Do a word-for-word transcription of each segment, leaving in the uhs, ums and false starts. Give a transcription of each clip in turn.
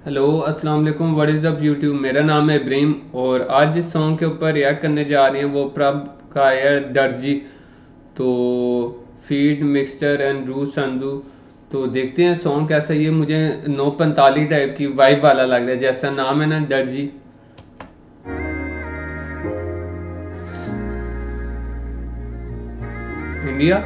Hello अस्सलाम वालेकुम, what is up YouTube. मेरा नाम है इब्राहिम और आज जिस सॉन्ग के ऊपर रिएक्ट करने जा रहे हैं वो प्रभ का है दर्जी। तो फीड मिक्सचर एंड रू संधू। तो देखते हैं सॉन्ग कैसा। ये मुझे नौ पैंतालीस टाइप की वाइब वाला लग रहा है, जैसा नाम है ना दर्जी। इंडिया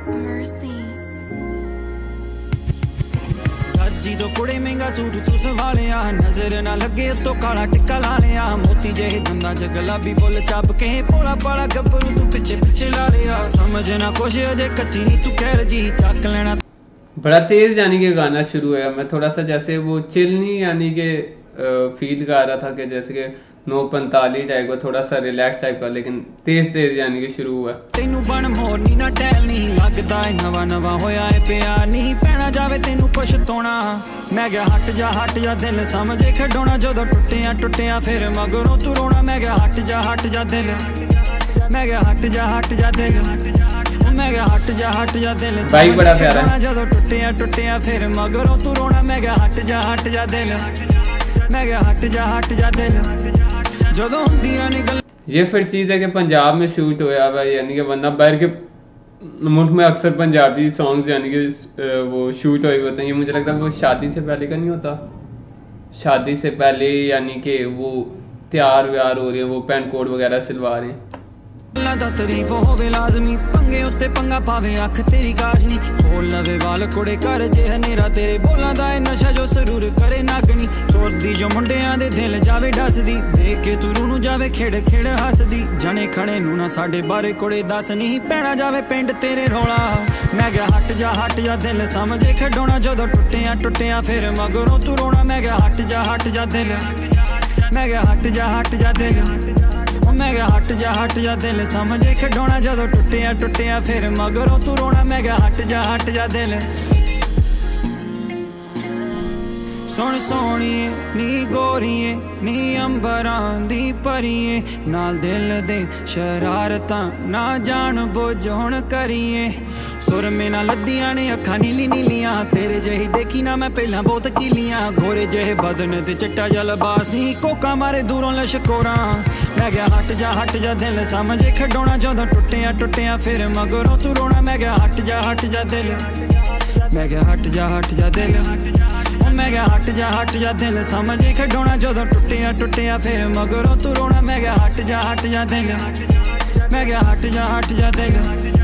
ਜਦੋਂ ਕੁੜੇ ਮਹਿੰਗਾ ਸੂਟ ਤੂੰ ਸੰਭਾਲਿਆ, ਨਜ਼ਰ ਨਾ ਲੱਗੇ ਉੱਤੋਂ ਕਾਲਾ ਟਿੱਕਾ ਲਾ ਲਿਆ, ਮੋਤੀ ਜਿਹੇ ਦੰਦਾਂ ਚ ਗੁਲਾਬੀ ਬੁੱਲ ਚੱਪ ਕੇ ਭੋਲਾ ਭਾਲਾ ਗੱਭਰੂ ਤੂੰ ਪਿੱਛੇ ਪਿੱਛੇ ਲਾ ਲਿਆ, ਸਮਝ ਨਾ ਕੁਛ ਅਜੇ ਕੱਚੀ ਨੀ तू ਕਹਿ रजी ਚੱਕ ਲੈਣਾ। बड़ा तेज यानी कि गाना शुरू है। मैं थोड़ा सा जैसे वो चिल नहीं यानी कि फील कर रहा था कि जैसे कि नौ पैंतालीस टाइप का, थोड़ा सा रिलैक्स टाइप का, लेकिन तेज तेज यानी कि शुरू हुआ। ਤੈਨੂੰ ਬਣ ਮੋਰਨੀ ਨਾ ਟੈਲ ਨਹੀਂ ਲੱਗਦਾ ਏ, ਨਵਾਂ ਨਵਾਂ ਹੋਇਆ ਏ ਪਿਆਰ ਨਹੀਂ ਪੈਣਾ ਜਾਵੇ ਤੈਨੂੰ ਕੁਛ ਤੋਣਾ। ਮੈਂ ਗਿਆ ਹਟ ਜਾ ਹਟ ਜਾ ਦਿਲ ਸਮਝੇ ਖਡੋਣਾ, ਜਦੋਂ ਟੁੱਟਿਆ ਟੁੱਟਿਆ ਫਿਰ ਮਗਰੋਂ ਤੂੰ ਰੋਣਾ। ਮੈਂ ਗਿਆ ਹਟ ਜਾ ਹਟ ਜਾ ਦਿਲ, ਮੈਂ ਗਿਆ ਹਟ ਜਾ ਹਟ ਜਾ ਦਿਲ, ਮੈਂ ਗਿਆ ਹਟ ਜਾ ਹਟ ਜਾ ਦਿਲ भाई बड़ा प्यारा है। ਜਦੋਂ ਟੁੱਟਿਆ ਟੁੱਟਿਆ ਫਿਰ ਮਗਰੋਂ ਤੂੰ ਰੋਣਾ। ਮੈਂ ਗਿਆ ਹਟ ਜਾ ਹਟ ਜਾ ਦਿਲ, ਮੈਂ ਗਿਆ ਹਟ ਜਾ ਹਟ ਜਾ ਦਿਲ, ਜਦੋਂ ਹੁੰਦੀਆਂ ਨੇ ਗੱਲ। ये फिर चीज़ है कि पंजाब में शूट होया हुआ है, यानी कि वरना बाहर के मुल्क में अक्सर पंजाबी सॉन्ग्स यानी कि वो शूट हुए होते हैं। ये मुझे लगता है वो शादी से पहले का नहीं होता, शादी से पहले यानी कि वो तैयार व्यार हो रहे हैं, वो पैंट कोट वगैरह सिलवा रहे हैं। ਦਾ ਤਾਰੀਫ ਹੋਵੇ ਲਾਜ਼ਮੀ, ਪੰਗੇ ਉੱਤੇ ਪੰਗਾ ਪਾਵੇ ਅੱਖ ਤੇਰੀ ਕਾਸ਼ਨੀ, ਖੋਲ ਲਵੇ ਵਾਲ ਕੁੜੇ ਕਰ ਜੇ ਹਨੇਰਾ ਤੇਰੇ ਬੋਲਾਂ ਦਾ ਏ ਨਸ਼ਾ ਜੋ ਸਰੂਰ ਕਰੇ ਨਾਗਣੀ। ਤੋੜਦੀ ਜੋ ਮੁੰਡਿਆਂ ਦੇ ਦਿਲ ਜਾਵੇ ਡਸਦੀ, ਦੇਖ ਕੇ ਤੂੰ ਨੂੰ ਜਾਵੇ ਖੇੜ ਖੇੜ ਹੱਸਦੀ। ਜਣੇ ਖਣੇ ਨੂੰ ਨਾ ਸਾਡੇ ਬਾਰੇ ਕੁੜੇ ਦੱਸ, ਨਹੀਂ ਪੈਣਾ ਜਾਵੇ ਪਿੰਡ ਤੇਰੇ ਰੌਲਾ। ਮੈਂ ਗਿਆ ਹਟ ਜਾ ਹਟ ਜਾ ਦਿਲ ਸਮਝੇ ਖਡੋਣਾ, ਜਦੋਂ ਟੁੱਟਿਆ ਟੁੱਟਿਆ ਫਿਰ ਮਗਰੋਂ ਤੂੰ ਰੋਣਾ। ਮੈਂ ਗਿਆ ਹਟ ਜਾ ਹਟ ਜਾ ਦਿਲ, ਮੈਂ ਗਿਆ ਹਟ ਜਾ ਹਟ ਜਾ ਦਿਲ, ਮੈਂ ਗਿਆ ਹਟ ਜਾ ਹਟ ਜਾ ਦਿਲ ਸਮਝੇ ਖਡੋਣਾ, ਜਦੋਂ ਟੁੱਟਿਆ ਟੁੱਟਿਆ ਫਿਰ ਮਗਰੋਂ ਤੂੰ ਰੋਣਾ। ਮੈਂ ਗਿਆ ਹਟ ਜਾ ਹਟ ਜਾ ਦਿਲ। ਸੁਣ ਸੋਹਣੀਏ ਨੀ ਗੋਰੀਏ ਨੀ ਅੰਬਰਾਂ ਦੀ ਪਰੀਏ, ਨਾਲ ਦਿਲ ਦੇ ਸ਼ਰਾਰਤਾਂ ਨਾ ਜਾਣ ਬੁੱਝ ਹੁਣ ਕਰੀਏ। ਸੁਰਮੇ ਨਾਲ ਲੱਦੀਆਂ ਨੇ ਅੱਖਾਂ ਨੀਲੀ ਨੀਲੀਆਂ, ਤੇਰੇ ਜਿਹੀ ਦੇਖੀ ਨਾ ਮੈਂ ਪਹਿਲਾਂ ਬਹੁਤ ਕੀਲੀਆਂ। ਗੋਰੇ ਜਿਹੇ ਬਦਨ ਤੇ ਚਿੱਟਾ ਜਿਹਾ ਲਿਬਾਸ ਨੀ, ਕੋਕਾ ਮਾਰੇ ਦੂਰੋਂ ਲਸ਼ਕੋਰਾਂ। ਮੈਂ ਗਿਆ ਹਟ ਜਾ ਹਟ ਜਾ ਦਿਲ ਸਮਝੇ ਖਡੋਣਾ, ਜਦੋਂ ਟੁੱਟਿਆ ਟੁੱਟਿਆ ਫਿਰ ਮਗਰੋਂ ਤੂੰ ਰੋਣਾ। ਮੈਂ ਗਿਆ ਹਟ ਜਾ ਹਟ ਜਾ ਦਿਲ, ਮੈਂ ਗਿਆ ਹਟ ਜਾ ਹਟ ਜਾ ਦਿਲ, ਮੈਂ ਗਿਆ ਹਟ ਜਾ ਹਟ ਜਾ ਦਿਲ ਸਮਝੇ ਖਡੋਣਾ, ਜਦੋਂ ਟੁੱਟਿਆ ਟੁੱਟਿਆ ਫਿਰ ਮਗਰੋਂ ਤੂੰ ਰੋਣਾ। ਮੈਂ ਗਿਆ ਹਟ ਜਾ ਹਟ ਜਾ ਦਿਲ, ਮੈਂ ਗਿਆ ਹਟ ਜਾ ਹਟ ਜਾ ਦਿਲ।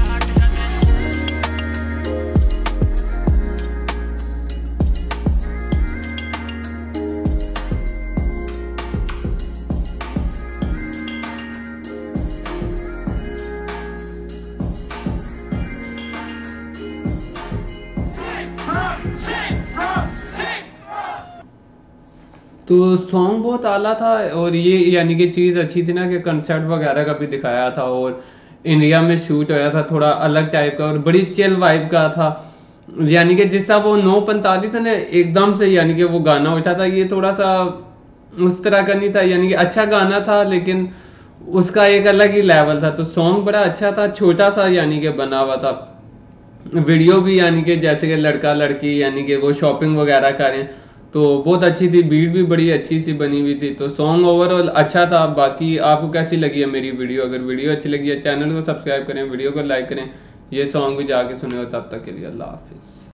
तो सॉन्ग बहुत आला था और ये यानी कि चीज़ अच्छी थी ना कि कंसर्ट वगैरह का भी दिखाया था और इंडिया में शूट होया था, थोड़ा अलग टाइप का और बड़ी चिल वाइब का था। यानी कि जिस तरह वो नौ पैंतालीस था ना एकदम से यानी कि वो गाना उठा था, ये थोड़ा सा उस तरह का नहीं था। यानी कि अच्छा गाना था लेकिन उसका एक अलग ही लेवल था। तो सॉन्ग बड़ा अच्छा था, छोटा सा यानी कि बना हुआ था। वीडियो भी यानी कि जैसे कि लड़का लड़की यानी कि वो शॉपिंग वगैरह करें, तो बहुत अच्छी थी। बीट भी बड़ी अच्छी सी बनी हुई थी। तो सॉन्ग ओवरऑल अच्छा था। बाकी आपको कैसी लगी है मेरी वीडियो? अगर वीडियो अच्छी लगी है चैनल को सब्सक्राइब करें, वीडियो को लाइक करें। ये सॉन्ग भी जाके सुने हो। तब तक के लिए अल्लाह हाफिज़।